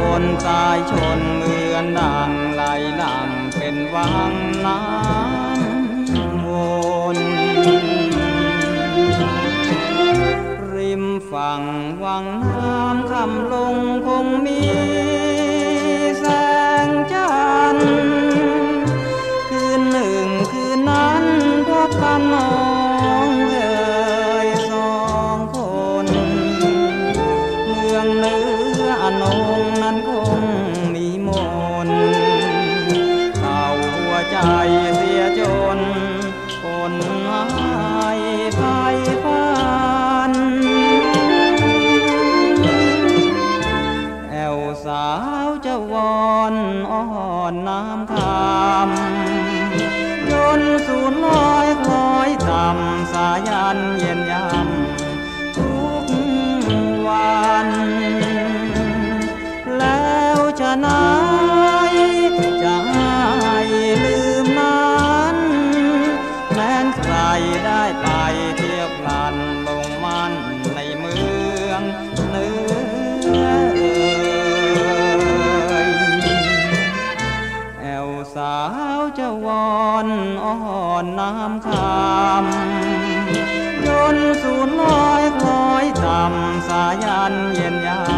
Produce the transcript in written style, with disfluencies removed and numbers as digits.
นสายชนเหมือนดังไหลหลั่งเป็นวังน้ำวนริมฝั่งวังน้ำคำลงคงมีแสงจันทร์คืนหนึ่งคืนนั้นพบกันน้องเอ๋ยสองคนเมืองเนื้ออนงนั้นคงมีมนต์เข่าหัวใจเสียจนคนหายไปพันแอวสาวจะวอนอ้อนน้ำคำยนต์สูญลอยคล้อยต่ำสายันเย็นยำทุกวันแล้วจะไหนจะให้ลืมนั้นแม้นใครได้ไปเที่ยวพลันลงมันในเมืองเนื้อแอวสาวจะวอนอ้อนน้ำคำยนต์สูญลอยคล้อยต่ำสายันเย็นยา